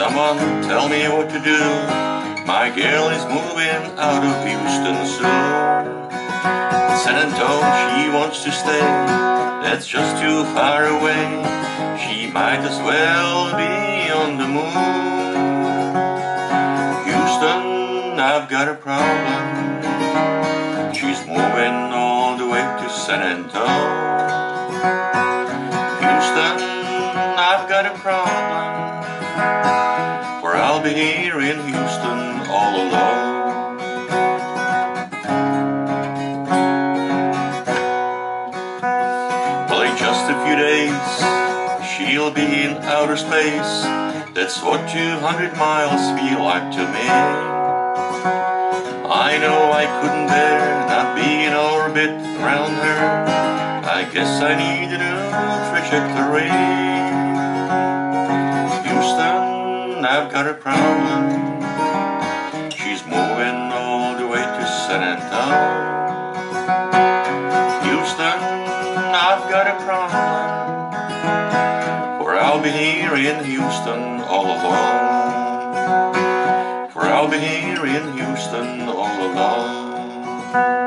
Someone tell me what to do. My girl is moving out of Houston soon. In San Antonio she wants to stay. That's just too far away. She might as well be on the moon. Houston, I've got a problem. She's moving all the way to San Antonio. Houston, I've got a problem, for I'll be here in Houston all alone. Well, in just a few days, she'll be in outer space. That's what 200 miles feel like to me. I know I couldn't bear not being in orbit around her. I guess I need a new trajectory. Houston, I've got a problem. She's moving all the way to San Antonio. Houston, I've got a problem, for I'll be here in Houston all alone. For I'll be here in Houston all alone.